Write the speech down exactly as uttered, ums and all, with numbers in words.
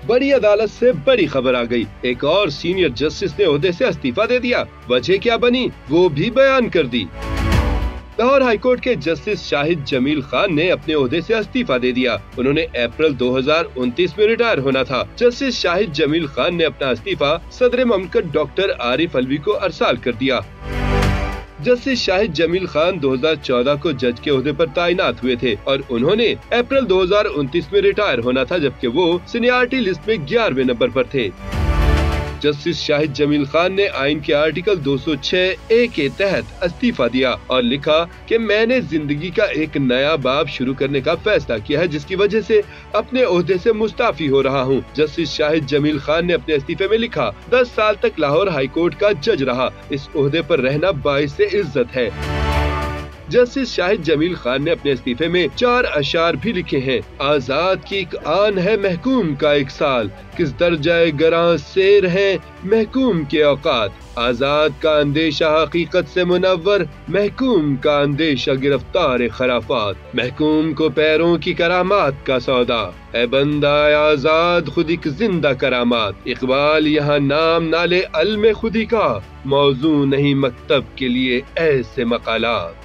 बड़ी अदालत से बड़ी खबर आ गई। एक और सीनियर जस्टिस ने ओहदे से इस्तीफा दे दिया। वजह क्या बनी वो भी बयान कर दी। लाहौर हाईकोर्ट के जस्टिस शाहिद जमील खान ने अपने ओहदे से इस्तीफा दे दिया। उन्होंने अप्रैल दो हज़ार उनतीस में रिटायर होना था। जस्टिस शाहिद जमील खान ने अपना इस्तीफा सदर ममलकत डॉक्टर आरिफ अलवी को अरसाल कर दिया। जस्टिस शाहिद जमील खान दो हज़ार चौदह को जज के ओहदे पर तैनात हुए थे और उन्होंने अप्रैल दो हज़ार उनतीस में रिटायर होना था, जबकि वो सीनियरिटी लिस्ट में ग्यारहवें नंबर पर थे। जस्टिस शाहिद जमील खान ने आइन के आर्टिकल दो सौ छह ए के तहत इस्तीफा दिया और लिखा कि मैंने जिंदगी का एक नया बाब शुरू करने का फैसला किया है, जिसकी वजह से अपने ओहदे से मुस्ताफी हो रहा हूं। जस्टिस शाहिद जमील खान ने अपने इस्तीफे में लिखा, दस साल तक लाहौर हाईकोर्ट का जज रहा, इस ओहदे पर रहना बाइस इज्जत है। जस्टिस शाहिद जमील खान ने अपने इस्तीफे में चार अशार भी लिखे हैं। आजाद की एक आन है महकूम का एक साल, किस दर्जाए गरां शेर है महकूम के औकात। आजाद का अंदेशा हकीकत से मुनव्वर, महकूम का अंदेशा गिरफ्तार खराफात। महकूम को पैरों की करामात का सौदा, है बंदा आजाद खुद एक जिंदा करामात। इकबाल यहाँ नाम नाले अल्म खुदी का, मौजू नहीं मकतब के लिए ऐसे मकालात।